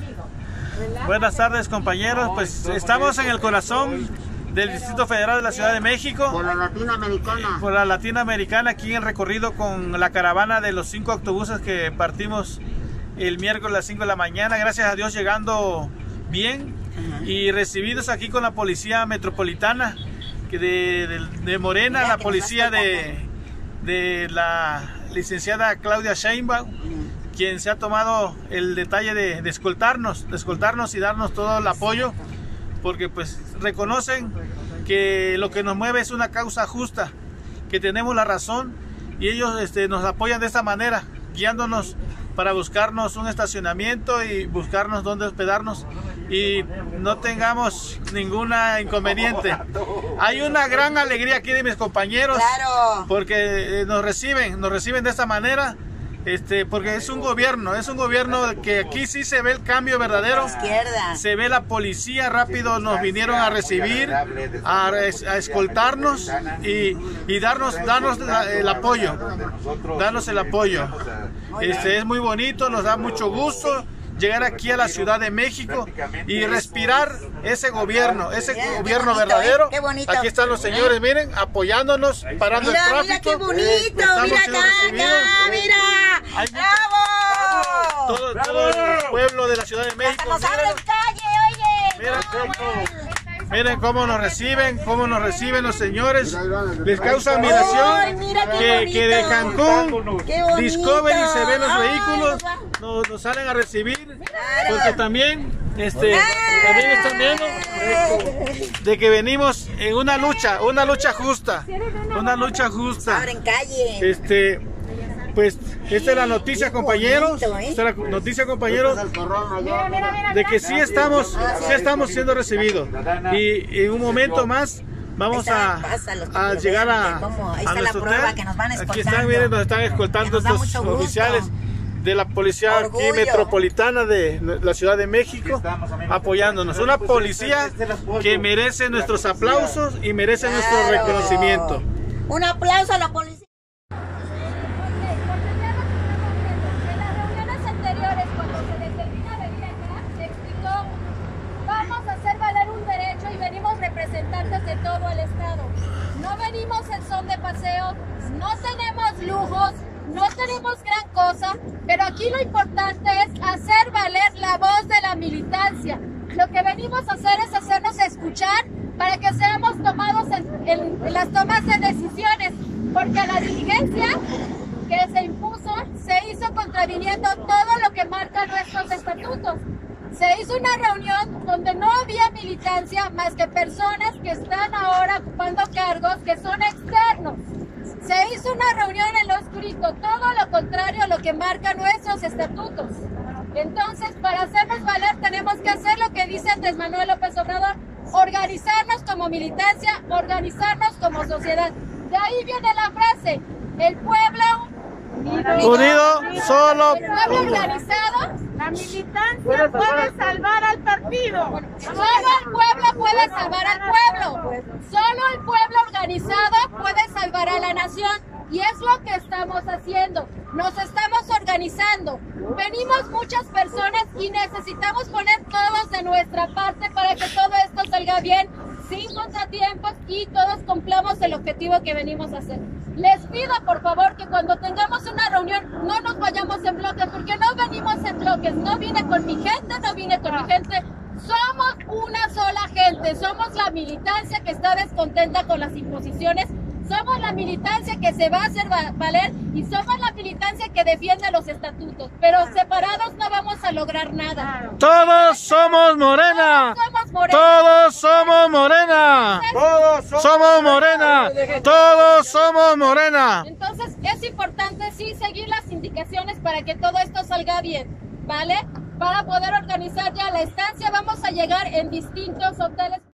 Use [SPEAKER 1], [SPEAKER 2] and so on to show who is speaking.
[SPEAKER 1] Buenas tardes, compañeros. Pues estamos en el corazón del Distrito Federal de la Ciudad de México.
[SPEAKER 2] Por la Latinoamericana.
[SPEAKER 1] Por la Latinoamericana, aquí en recorrido con la caravana de los 5 autobuses que partimos el miércoles a las 5 de la mañana. Gracias a Dios llegando bien y recibidos aquí con la Policía Metropolitana de Morena, la policía de la licenciada Claudia Sheinbaum, quien se ha tomado el detalle de escoltarnos y darnos todo el apoyo, porque pues reconocen que lo que nos mueve es una causa justa, que tenemos la razón, y ellos nos apoyan de esta manera, guiándonos para buscarnos un estacionamiento y buscarnos dónde hospedarnos y no tengamos ningún inconveniente. Hay una gran alegría aquí de mis compañeros,
[SPEAKER 2] claro,
[SPEAKER 1] porque nos reciben de esta manera. Porque es un gobierno que aquí sí se ve el cambio verdadero. Se ve la policía, rápido nos vinieron a recibir, a escoltarnos y darnos el apoyo. Es muy bonito, nos da mucho gusto llegar aquí a la Ciudad de México y respirar ese gobierno verdadero. Aquí están los señores, miren, apoyándonos, parando el tráfico.
[SPEAKER 2] Mira qué bonito, mira acá, mira. ¡Bravo!
[SPEAKER 1] Todo el pueblo de la Ciudad de México.
[SPEAKER 2] Nos abren calle, oye.
[SPEAKER 1] Miren cómo nos reciben los señores. Les causa admiración que de Cancún, Discovery se ven los vehículos, nos salen a recibir, porque también están viendo de que venimos en una lucha justa.
[SPEAKER 2] Abren calle.
[SPEAKER 1] Pues esta es la noticia, compañeros. Esta es la noticia, compañeros, de que sí estamos siendo recibidos. Y en un momento más vamos a llegar a nuestro hotel. Aquí están, miren, nos están escoltando estos oficiales de la policía aquí metropolitana de la Ciudad de México, apoyándonos. Una policía que merece nuestros aplausos y merece nuestro reconocimiento.
[SPEAKER 2] Un aplauso a la policía.
[SPEAKER 3] Representantes de todo el estado. No venimos en son de paseo, no tenemos lujos, no tenemos gran cosa, pero aquí lo importante es hacer valer la voz de la militancia. Lo que venimos a hacer es hacernos escuchar para que seamos tomados en las tomas de decisiones, porque la diligencia que se impuso se hizo contraviniendo todo lo que marcan nuestros estatutos. Se hizo una reunión donde no había militancia más que personas que están ahora ocupando cargos que son externos. Se hizo una reunión en lo oscurito, todo lo contrario a lo que marcan nuestros estatutos. Entonces, para hacernos valer tenemos que hacer lo que dice Andrés Manuel López Obrador, organizarnos como militancia, organizarnos como sociedad. De ahí viene la frase, el pueblo
[SPEAKER 1] unido, solo.
[SPEAKER 3] El pueblo organizado.
[SPEAKER 4] La militancia puede salvar al partido.
[SPEAKER 3] Solo el pueblo puede salvar al pueblo. Solo el pueblo organizado puede salvar a la nación. Y es lo que estamos haciendo. Nos estamos organizando. Venimos muchas personas y necesitamos poner todos de nuestra parte para que todo esto salga bien, sin contratiempos, y todos cumplamos el objetivo que venimos a hacer. Les pido por favor que cuando tengamos una reunión no nos vayamos en bloques, porque no venimos en bloques. No vine con mi gente, no vine con mi gente. Somos una sola gente, somos la militancia que está descontenta con las imposiciones. Somos la militancia que se va a hacer valer y somos la militancia que defiende los estatutos. Pero separados no vamos a lograr nada.
[SPEAKER 1] ¡Todos somos Morena! ¡Todos somos Morena! ¡Todos somos Morena! ¡Todos somos Morena!
[SPEAKER 3] Entonces es importante sí seguir las indicaciones para que todo esto salga bien, ¿vale? Para poder organizar ya la estancia vamos a llegar en distintos hoteles.